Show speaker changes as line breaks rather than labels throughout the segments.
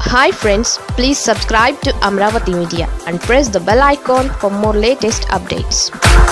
Hi friends, please subscribe to Amravati Media and press the bell icon for more latest updates.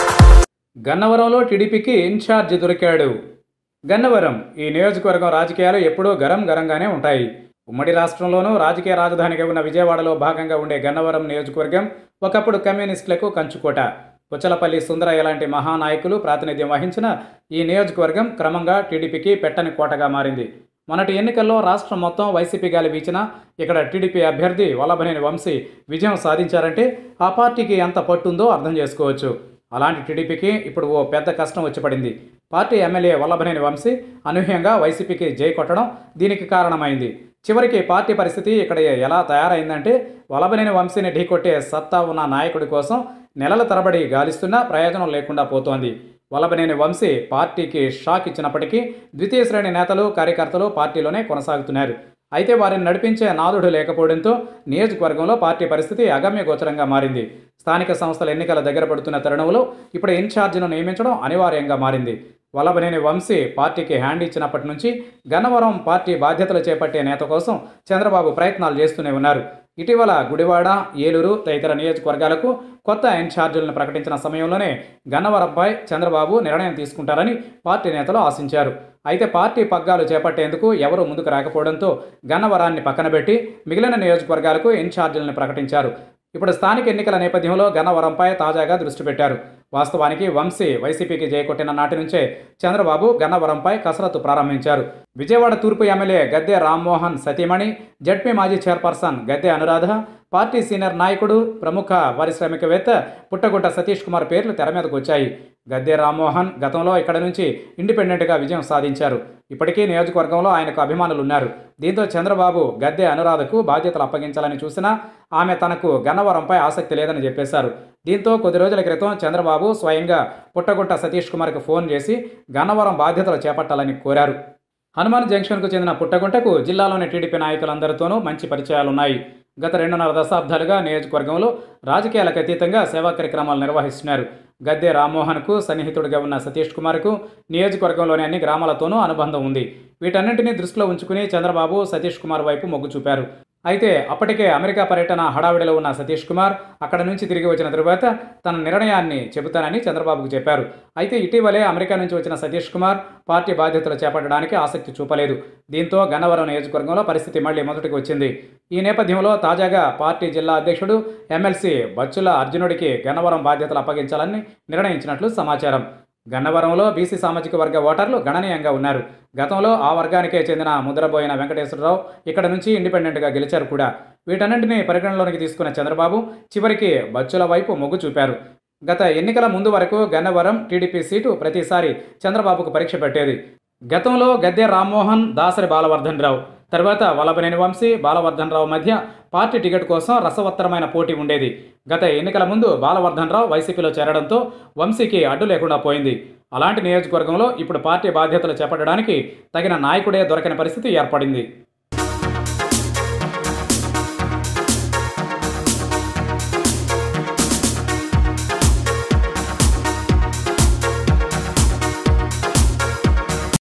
గన్నవరంలో టీడీపీకి incharge దొరికాడు. గన్నవరం ఈ నియోజకవర్గం రాజకీయాలు ఎప్పుడూ గరంగానే ఉంటాయి. ఉమ్మడి రాష్ట్రంలోనూ రాజకీయ రాజధానిగా ఉన్న విజయవాడలో భాగంగా ఉండే గన్నవరం నియోజకవర్గం ఒకప్పుడు కమ్యూనిస్టులకు కంచుకోట. పుచ్చలపల్లి సుందరయ్య లాంటి మహానాయకులు ప్రాతినిధ్యం వహించిన ఈ నియోజకవర్గం క్రమంగా టీడీపీకి పెట్టని కోటగా మారింది. మొన్నటి ఎన్నికల్లో రాష్ట్రం మొత్తం వైసీపీ గాలి వీచినా ఇక్కడ టీడీపీ అభ్యర్థి వల్లభనేని వంశీ విజయం సాధించారంటే ఆ పార్టీకి ఎంత పట్టుందో అర్థం చేసుకోవచ్చు. అలాంటి టీడీపీకి ఇప్పుడు ఓ పెద్ద కష్టం వచ్చి పడింది. పార్టీ ఎమ్మెల్యే వల్లభనేని వంశీ అనూహ్యంగా వైసీపీకి జై కొట్టడం దీనికి కారణమైంది. చివరికి పార్టీ పరిస్థితి ఇక్కడ ఎలా తయారైందంటే వల్లభనేని వంశీని ఢీకొట్టే సత్తా ఉన్న నాయకుడి కోసం నెలల తరబడి గాలిస్తున్నా ప్రయోజనం లేకుండా పోతోంది. వల్లభనేని వంశీ పార్టీకి షాక్ ఇచ్చినప్పటికీ ద్వితీయ శ్రేణి నేతలు కార్యకర్తలు పార్టీలోనే కొనసాగుతున్నారు. అయితే వారిని నడిపించే నాదుడు లేకపోవడంతో నియోజకవర్గంలో పార్టీ పరిస్థితి అగమ్యగోచరంగా మారింది. స్థానిక సంస్థల ఎన్నికల దగ్గర పడుతున్న తరుణంలో ఇప్పుడు ఇన్ఛార్జిను నియమించడం అనివార్యంగా మారింది. వల్లభనేని వంశీ పార్టీకి హ్యాండ్ ఇచ్చినప్పటి నుంచి గన్నవరం పార్టీ బాధ్యతలు చేపట్టే నేత కోసం చంద్రబాబు ప్రయత్నాలు చేస్తూనే ఉన్నారు. ఇటీవల గుడివాడ, ఏలూరు తదితర నియోజకవర్గాలకు కొత్త ఇన్ఛార్జీలను ప్రకటించిన సమయంలోనే గన్నవరంపై చంద్రబాబు నిర్ణయం తీసుకుంటారని పార్టీ నేతలు ఆశించారు. అయితే పార్టీ పగ్గాలు చేపట్టేందుకు ఎవరూ ముందుకు రాకపోవడంతో గన్నవరాన్ని పక్కనబెట్టి మిగిలిన నియోజకవర్గాలకు ఇన్ఛార్జీలను ప్రకటించారు. ఇప్పుడు స్థానిక ఎన్నికల నేపథ్యంలో గన్నవరంపై తాజాగా దృష్టి పెట్టారు. వాస్తవానికి వంశీ వైసీపీకి జయకొట్టిన నాటి నుంచే చంద్రబాబు గన్నవరంపై కసరత్తు ప్రారంభించారు. విజయవాడ తూర్పు ఎమ్మెల్యే గద్దె రామ్మోహన్ సతీమణి, జడ్పీ మాజీ chairperson Gadde Anuradha, party senior నాయకుడు ప్రముఖ పారిశ్రామికవేత్త పుట్టగుంట సతీష్ కుమార్ పేర్లు తెర మీదకు వచ్చాయి. గద్దె రామ్మోహన్ గతంలో ఇక్కడ నుంచి ఇండిపెండెంట్గా విజయం సాధించారు. ఇప్పటికీ నియోజకవర్గంలో ఆయనకు అభిమానులు ఉన్నారు. దీంతో చంద్రబాబు గద్దె అనురాధకు బాధ్యతలు అప్పగించాలని చూసినా ఆమె తనకు గన్నవరంపై ఆసక్తి లేదని చెప్పేశారు. దీంతో కొద్ది రోజుల క్రితం చంద్రబాబు స్వయంగా పుట్టగుంట సతీష్ కుమార్కి ఫోన్ చేసి గన్నవరం బాధ్యతలు చేపట్టాలని కోరారు. హనుమాన్ జంక్షన్కు చెందిన పుట్టగుంటకు జిల్లాలోని టీడీపీ నాయకులందరితోనూ మంచి పరిచయాలున్నాయి. గత 2.5 దశాబ్దాలుగా నియోజకవర్గంలో రాజకీయాలకు అతీతంగా సేవా కార్యక్రమాలు నిర్వహిస్తున్నారు. గద్దె రామ్మోహన్కు సన్నిహితుడిగా ఉన్న సతీష్ కుమార్కు నియోజకవర్గంలోని అన్ని గ్రామాలతోనూ అనుబంధం ఉంది. వీటన్నింటినీ దృష్టిలో ఉంచుకుని చంద్రబాబు సతీష్ కుమార్ వైపు మొగ్గు చూపారు. అయితే అప్పటికే అమెరికా పర్యటన హడావిడిలో ఉన్న సతీష్ కుమార్ అక్కడ నుంచి తిరిగి వచ్చిన తరువాత తన నిర్ణయాన్ని చెబుతానని చంద్రబాబుకు చెప్పారు. అయితే ఇటీవలే అమెరికా నుంచి వచ్చిన సతీష్ కుమార్ పార్టీ బాధ్యతలు చేపట్టడానికి ఆసక్తి చూపలేదు. దీంతో గన్నవరం నియోజకవర్గంలో పరిస్థితి మళ్లీ మొదటికి వచ్చింది. ఈ నేపథ్యంలో తాజాగా పార్టీ జిల్లా అధ్యక్షుడు ఎమ్మెల్సీ బచ్చుల అర్జునుడికి గన్నవరం బాధ్యతలు అప్పగించాలని నిర్ణయించినట్లు సమాచారం. గన్నవరంలో బీసీ సామాజిక వర్గ ఓటర్లు గణనీయంగా ఉన్నారు. గతంలో ఆ వర్గానికే చెందిన ముద్రబోయిన వెంకటేశ్వరరావు ఇక్కడ నుంచి ఇండిపెండెంట్గా గెలిచారు కూడా. వీటన్నింటినీ పరిగణనలోనికి తీసుకున్న చంద్రబాబు చివరికి బచ్చుల వైపు మొగ్గు చూపారు. గత ఎన్నికల ముందు వరకు గన్నవరం టీడీపీ సీటు ప్రతిసారి చంద్రబాబుకు పరీక్ష పెట్టేది. గతంలో గద్దె రామ్మోహన్, దాసరి బాలవర్ధన్ రావు, తర్వాత వల్లభనేని వంశీ, బాలవర్ధన్ రావు మధ్య పార్టీ టికెట్ కోసం రసవత్తరమైన పోటీ ఉండేది. గత ఎన్నికల ముందు బాలవర్ధన్ రావు వైసీపీలో చేరడంతో వంశీకి అడ్డు లేకుండా పోయింది. అలాంటి నియోజకవర్గంలో ఇప్పుడు పార్టీ బాధ్యతలు చేపట్టడానికి తగిన నాయకుడే దొరకని పరిస్థితి ఏర్పడింది.